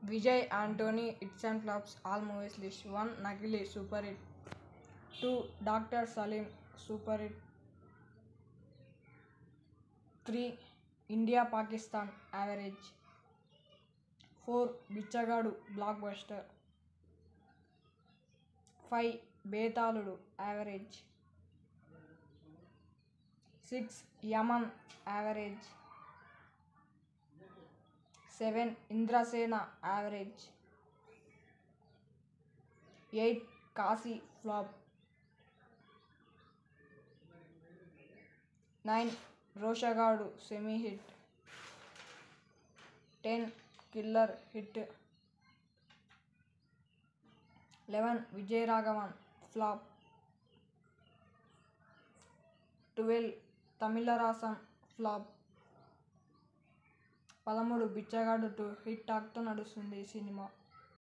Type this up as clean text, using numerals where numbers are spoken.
Vijay Antony, hits and flops, all movies list. 1. Nagili, super hit. 2. Dr. Salim, super hit. 3. India Pakistan, average. 4. Bichagadu, blockbuster. 5. Betaludu, average. 6. Yaman, average. 7. Indrasena, average. 8. Kasi, flop. 9. Roshagadu, semi-hit. 10. Killer, hit. 11. Vijay Raghavan, flop. 12. Tamilarasam, flop. 13. Bichagadu 2, hit టాక్తో నడుస్తుంది ఈ cinema.